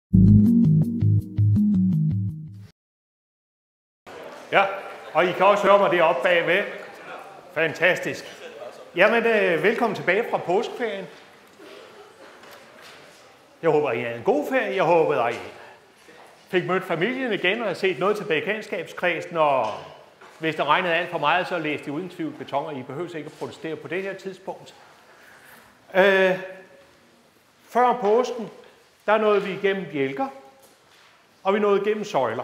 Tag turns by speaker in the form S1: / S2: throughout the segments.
S1: Ja, og I kan også høre mig deroppe bagved. Fantastisk. Jamen, velkommen tilbage fra påskeferien. Jeg håber, I havde en god ferie. Jeg håber, at I fik mødt familien igen og har set noget til bekendtskabskredsen. Og hvis der regnede alt for meget, så læste I uden tvivl beton, og I behøver ikke at protestere på det her tidspunkt. Før påsken, der nåede vi igennem bjælker, og vi nåede igennem søjler.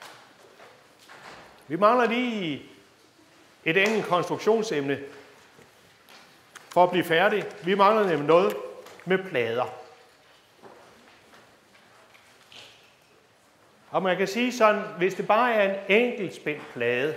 S1: Vi mangler lige et enkelt konstruktionsemne for at blive færdig. Vi mangler nemlig noget med plader. Og man kan sige sådan, hvis det bare er en enkelt spændt plade,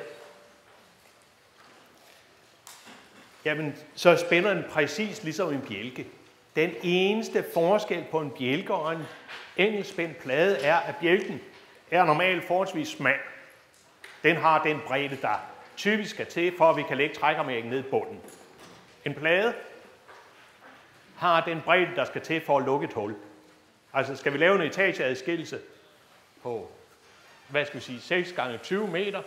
S1: jamen så spænder den præcis ligesom en bjælke. Den eneste forskel på en bjælke og en enkelt spændt plade er, at bjælken er normalt forholdsvis smal. Den har den bredde, der typisk skal til, for at vi kan lægge trækkermærken ned i bunden. En plade har den bredde, der skal til for at lukke et hul. Altså skal vi lave en etageadskillelse på, hvad skal vi sige, 6 gange 20 meter,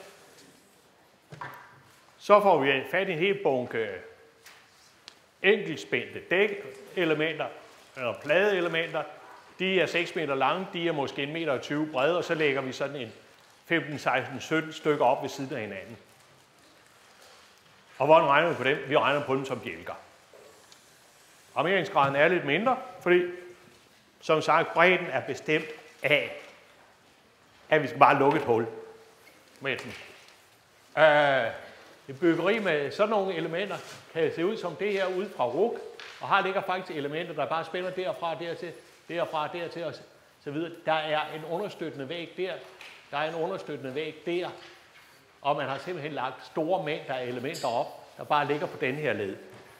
S1: så får vi fat i en hel bunke enkeltspændte dækelementer, eller pladeelementer. De er 6 meter lange, de er måske 1,20 meter brede, og så lægger vi sådan en 15, 16, 17 stykker op ved siden af hinanden. Og hvordan regner vi på dem? Vi regner på dem som bjælker. Armeringsgraden er lidt mindre, fordi, som sagt, bredden er bestemt af, at vi skal bare lukke et hul med den. Et byggeri med sådan nogle elementer kan se ud som det her ude fra RUC, og her ligger faktisk elementer, der bare spænder derfra, dertil, derfra, dertil og så videre. Der er en understøttende væg der, der er en understøttende væg der, og man har simpelthen lagt store mængder af elementer op, der bare ligger på den her led.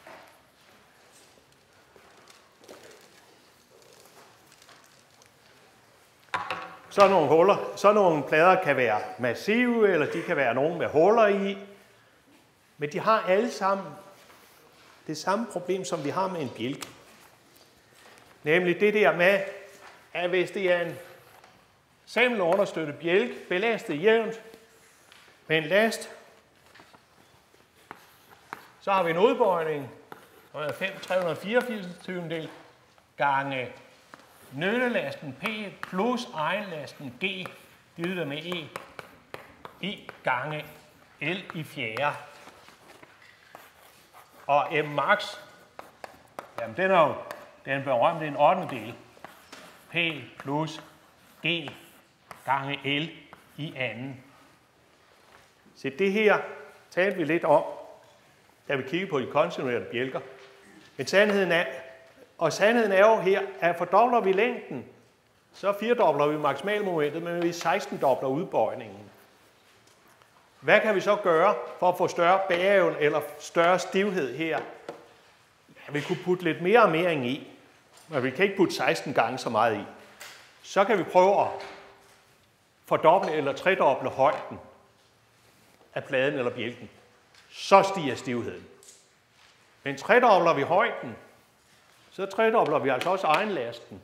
S1: Sådan nogle plader kan være massive, eller de kan være nogle med huller i, men de har alle sammen det samme problem, som vi har med en bjælke. Nemlig det der med, at hvis det er en samlet understøttet bjælke, belastet jævnt med en last, så har vi en udbøjning, som er 384 gange nyttelasten P plus egenlasten G divideret med E I gange L i fjerde. Og M max, jamen den er jo den berømte en 8. P plus G gange L i anden. Så det her talte vi lidt om, da vi kiggede på de kontinuerlige bjælker. Men sandheden er jo her, at fordobler vi længden, så firedobler vi maksimalmomentet, men vi 16-dobler udbøjningen. Hvad kan vi så gøre for at få større bæreevne eller større stivhed her? Ja, vi kunne putte lidt mere armering i, men vi kan ikke putte 16 gange så meget i. Så kan vi prøve at fordoble eller tredoble højden af pladen eller bjælken. Så stiger stivheden. Men tredobler vi højden, så tredobler vi altså også egenlasten.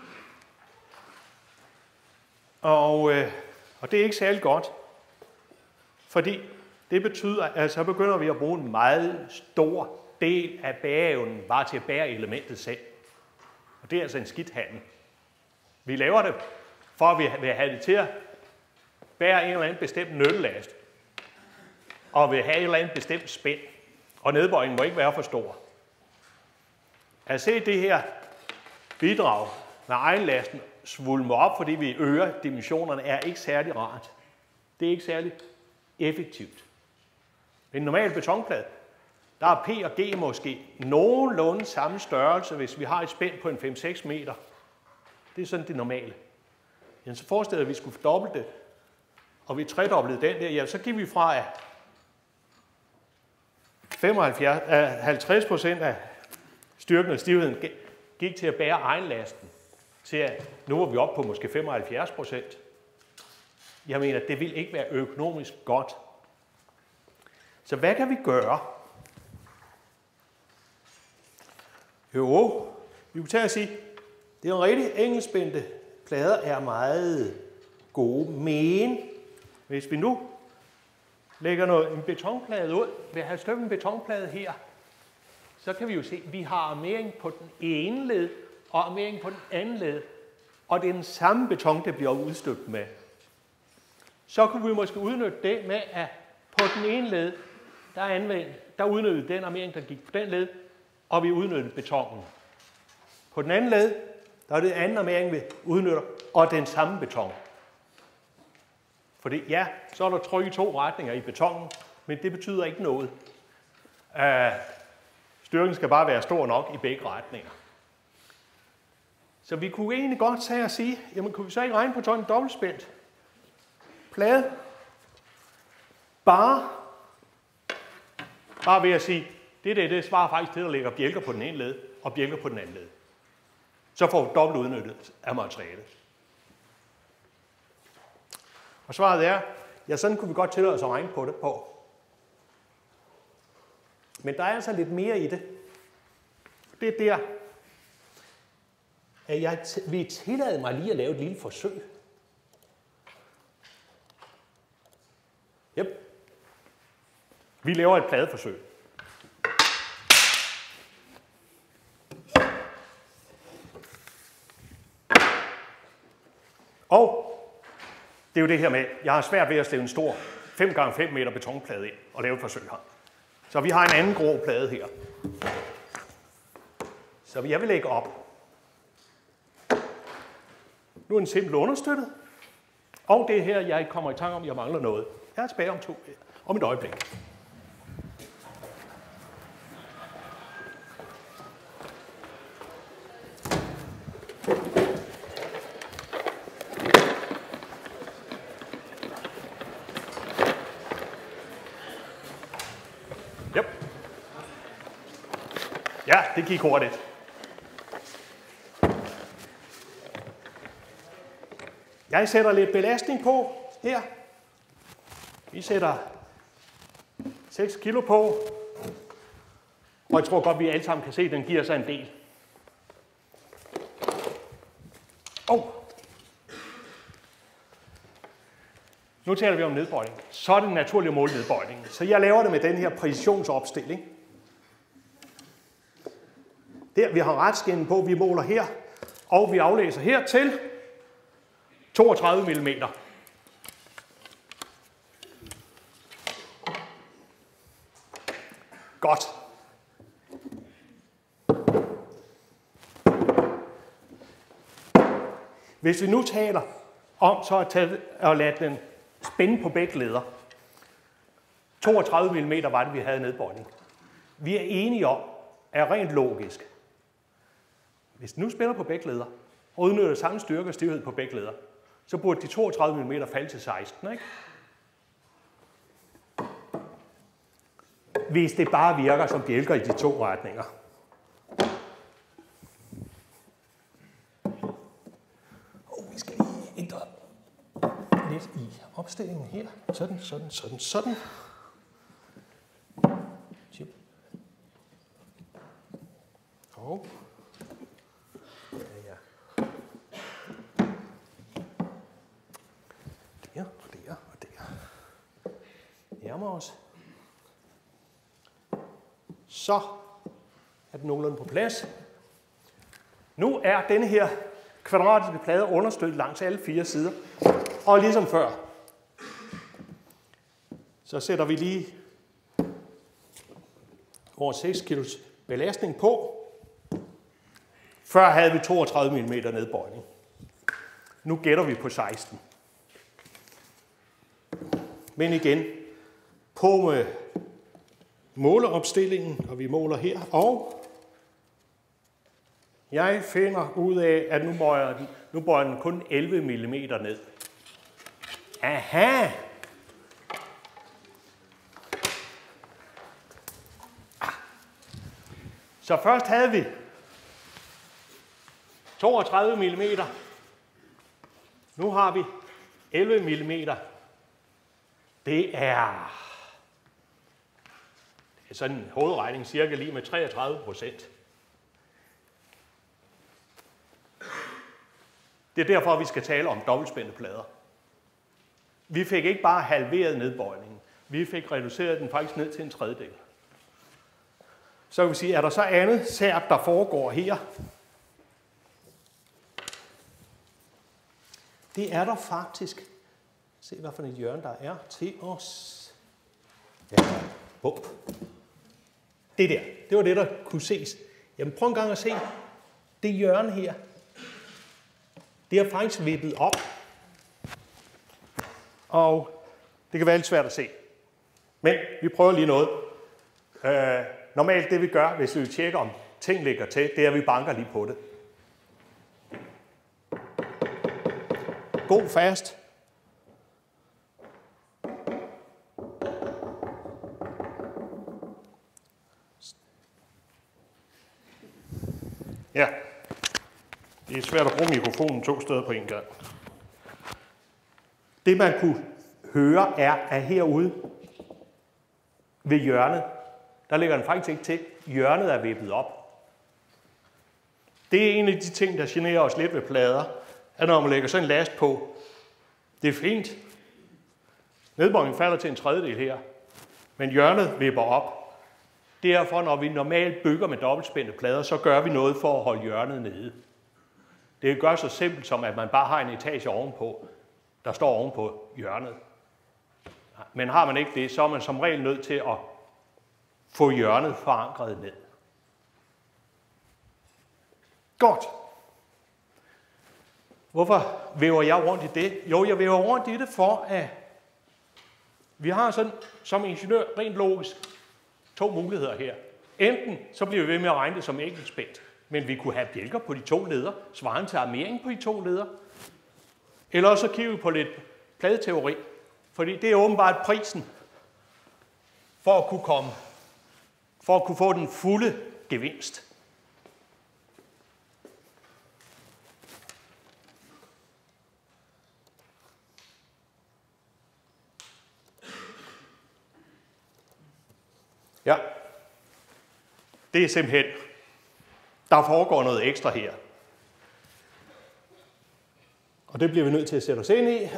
S1: Og det er ikke særlig godt, fordi det betyder, at så begynder vi at bruge en meget stor del af bæreevnen bare til at bære elementet selv. Og det er altså en skidt handel. Vi laver det, for at vi vil have det til at bære en eller anden bestemt nyttelast, og vil have et eller andet bestemt spænd, og nedbøjningen må ikke være for stor. At se det her bidrag med egenlasten svulme op, fordi vi øger dimensionerne, er ikke særlig rart. Det er ikke særlig effektivt. En normal betonplade, der er P og G måske nogenlunde samme størrelse, hvis vi har et spænd på en 5-6 meter. Det er sådan det normale. Men så forestiller vi, at vi skulle fordoble det, og vi tredoblede den der, ja, så gik vi fra at 50% af styrken og stivheden gik til at bære egenlasten, til at nu er vi oppe på måske 75%. Jeg mener, det vil ikke være økonomisk godt. Så hvad kan vi gøre? Jo, vi kan tage og sige, det er en rigtig enkeltspændte plader er meget gode, men hvis vi nu lægger en betonplade ud, vil have støbt en betonplade her, så kan vi jo se, at vi har armering på den ene led og armering på den anden led, og det er den samme beton, det bliver udstøbt med. Så kunne vi måske udnytte det med, at på den ene led, der udnyttede den armering, der gik på den led, og vi udnyttede betonen. På den anden led, der er det anden armering, vi udnytter, og den samme beton. Fordi ja, så er der tryk i 2 retninger i betonen, men det betyder ikke noget. Styrken skal bare være stor nok i begge retninger. Så vi kunne egentlig godt tage og sige, jamen kunne vi så ikke regne på sådan en dobbeltspændt plade? Bare ved at sige, det svarer faktisk til, at der ligger bjælker på den ene led og bjælker på den anden led. Så får vi dobbelt udnyttet af materialet. Og svaret er, ja, sådan kunne vi godt tillade os at regne på det på. Men der er altså lidt mere i det. Det er der, at jeg vil tillade mig lige at lave et lille forsøg. Yep. Vi laver et pladeforsøg. Og det er jo det her med, jeg har svært ved at stille en stor 5x5 meter betonplade ind og lave et forsøg her. Så vi har en anden grå plade her. Så jeg vil lægge op. Nu er den simpelt understøttet. Og det er her, jeg kommer i tanke om, at jeg mangler noget. Jeg er tilbage om et øjeblik. Yep. Ja, det gik hurtigt. Jeg sætter lidt belastning på her. Vi sætter 6 kilo på. Og jeg tror godt, vi alle sammen kan se, at den giver sig en del. Nu taler vi om nedbøjning. Så er det naturligt at måle nedbøjningen. Så jeg laver det med den her præcisionsopstilling. Der vi har retskinnen på, vi måler her, og vi aflæser her til 32 mm. Godt. Hvis vi nu taler om så at lade den spænde på begge leder. 32 mm var det, vi havde nedbøjning. Vi er enige om, at rent logisk, hvis den nu spænder på begge leder, og udnytter samme styrke og stivhed på begge leder, så burde de 32 mm falde til 16, ikke? Hvis det bare virker som bjælker i de 2 retninger. Vi skal lige ændre lidt i opstillingen her. Sådan. Og der og der. Nærmer os. Så er den nogenlunde på plads. Nu er denne her kvadratiske plade understøttet langs alle 4 sider. Og ligesom før, så sætter vi lige over 6 kilos belastning på. Før havde vi 32 mm nedbøjning. Nu gætter vi på 16. Men igen, på med måleopstillingen, og vi måler her, og jeg finder ud af, at nu bøjer den kun 11 mm ned. Aha! Så først havde vi 32 mm. Nu har vi 11 mm. Det er sådan en hovedregning cirka lige med 33%. Det er derfor, vi skal tale om dobbeltspændte plader. Vi fik ikke bare halveret nedbøjningen. Vi fik reduceret den faktisk ned til en tredjedel. Så kan vi sige, er der så andet sært, der foregår her? Det er der faktisk. Se, hvad for et hjørne der er til os. Ja, bump. Det der, det var det, der kunne ses. Jamen prøv en gang at se. Det hjørne her, det er faktisk vippet op. Og det kan være lidt svært at se. Men vi prøver lige noget. Normalt det vi gør, hvis vi tjekker om ting ligger til, det er, at vi banker lige på det. God fast. Ja, det er svært at bruge mikrofonen 2 steder på en gang. Det man kunne høre er, at herude ved hjørnet, der ligger den faktisk ikke til. Hjørnet er vippet op. Det er en af de ting, der generer os lidt ved plader, at når man lægger sådan en last på, det er fint. Nedbøjningen falder til en tredjedel her, men hjørnet vipper op. Derfor, når vi normalt bygger med dobbeltspændte plader, så gør vi noget for at holde hjørnet nede. Det gør så simpelt som, at man bare har en etage ovenpå, der står ovenpå hjørnet. Men har man ikke det, så er man som regel nødt til at få hjørnet forankret ned. Godt. Hvorfor væver jeg rundt i det? Jo, jeg væver rundt i det for, at vi har sådan, som ingeniør rent logisk 2 muligheder her. Enten så bliver vi ved med at regne det som enkeltspændt, men vi kunne have bjælker på de 2 leder, svarende til armering på de 2 leder. Eller så kigger vi på lidt pladeteori, fordi det er åbenbart prisen for at kunne få den fulde gevinst. Ja, det er simpelthen, der foregår noget ekstra her. Og det bliver vi nødt til at sætte os ind i.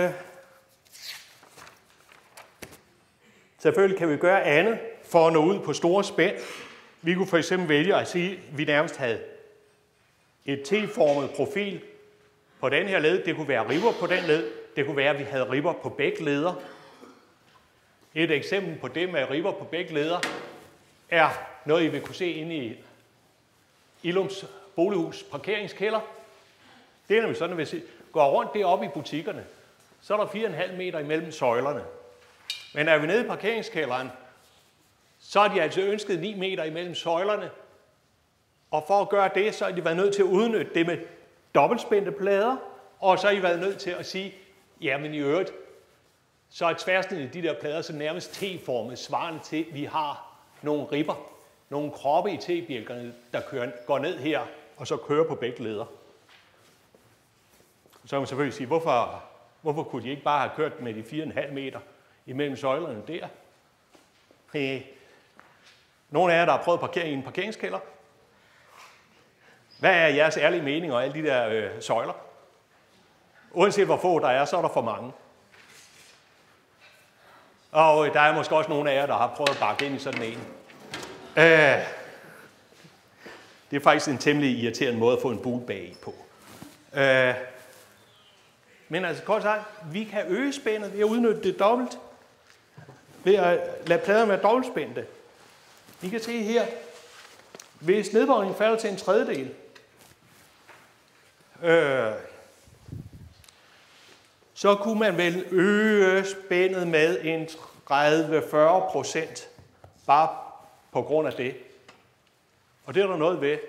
S1: Selvfølgelig kan vi gøre andet for at nå ud på store spænd. Vi kunne for eksempel vælge at sige, at vi nærmest havde et T-formet profil på den her led. Det kunne være ribber på den led. Det kunne være, at vi havde ribber på begge leder. Et eksempel på det med ribber på begge leder er noget, I vil kunne se inde i Illums bolighus parkeringskælder. Det er nemlig sådan, at hvis I går rundt deroppe i butikkerne, så er der 4,5 meter imellem søjlerne. Men er vi nede i parkeringskælderen, så har de altså ønsket 9 meter imellem søjlerne. Og for at gøre det, så har de været nødt til at udnytte det med dobbeltspændte plader, og så har I været nødt til at sige, jamen i øvrigt, så er tværsnittet i de der plader så nærmest T-formet, svarende til, at vi har nogle ribber, nogle kroppe i T-bjælkerne, der går ned her, og så kører på begge leder. Så kan man selvfølgelig sige, hvorfor kunne de ikke bare have kørt med de 4,5 meter imellem søjlerne der? Nogle af jer, der har prøvet at parkere i en parkeringskælder. Hvad er jeres ærlige mening om alle de der søjler? Uanset hvor få der er, så er der for mange. Og der er måske også nogle af jer, der har prøvet at bakke ind i sådan en. Det er faktisk en temmelig irriterende måde at få en bul bag på. Men altså kort sagt, vi kan øge spændet ved at udnytte det dobbelt. Ved at lade pladerne være dobbeltspændte. I kan se her, hvis nedbøjningen falder til en tredjedel, så kunne man vel øge spændet med en 30-40% bare på grund af det. Og det er der noget ved.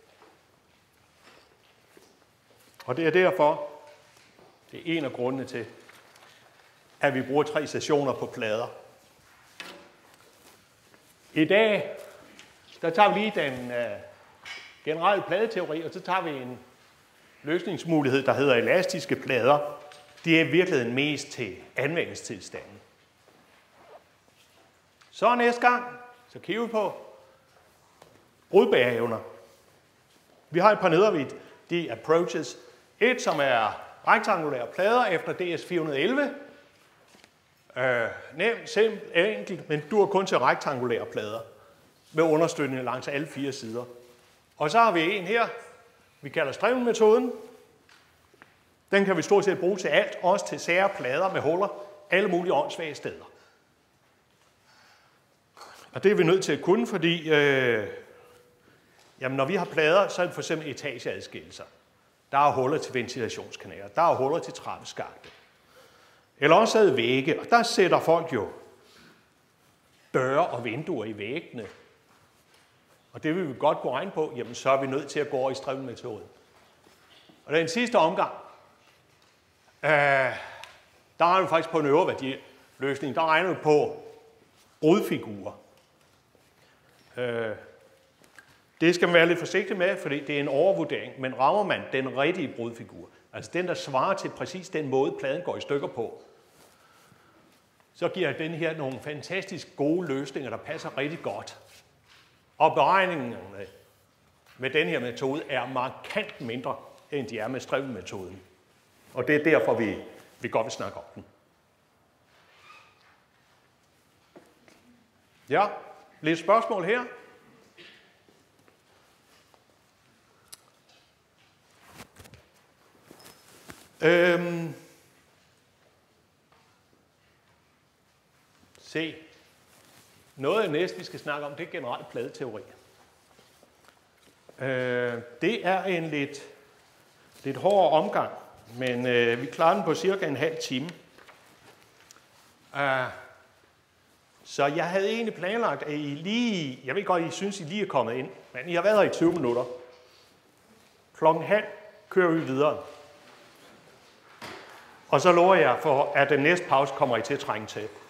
S1: Og det er derfor, det er en af grundene til, at vi bruger 3 stationer på plader. I dag, der tager vi lige den generelle pladeteori, og så tager vi en løsningsmulighed, der hedder elastiske plader. Det er i virkeligheden mest til anvendelsestilstanden. Så næste gang, så kigger vi på brudbæreevner. Vi har et par nedervidt, de approaches. Et, som er rektangulære plader efter DS 411. Nemt, simpelt, enkelt, men dur kun til rektangulære plader med understøtning langs alle 4 sider. Og så har vi en her, vi kalder strimmelmetoden. Den kan vi stort set bruge til alt, også til sære plader med huller, alle mulige åndssvage steder. Og det er vi nødt til at kunne, fordi når vi har plader, så er det for eksempel etageadskillelser. Der er huller til ventilationskanaler, der er huller til trappeskakte. Eller også er det vægge, og der sætter folk jo døre og vinduer i væggene. Og det vil vi godt kunne regne på, jamen så er vi nødt til at gå over i strimmelmetoden. Og den sidste omgang, der regner vi faktisk på en øvre værdiløsning. Der regner vi på brudfigurer. Det skal man være lidt forsigtig med, fordi det er en overvurdering. Men rammer man den rigtige brudfigur, altså den, der svarer til præcis den måde, pladen går i stykker på, så giver den her nogle fantastisk gode løsninger, der passer rigtig godt. Og beregningerne med den her metode er markant mindre, end de er med strimmelmetoden. Og det er derfor, vi godt vil snakke om den. Ja, lidt spørgsmål her. Se, noget af næste, vi skal snakke om, det er generelt pladeteori. Det er en lidt hård omgang, men vi klarer den på cirka en halv time. Så jeg havde egentlig planlagt, at I lige, jeg ved godt, I synes, I lige er kommet ind, men I har været her i 20 minutter. Klokken halv kører vi videre. Og så lover jeg for, at den næste pause kommer I til at trænge til.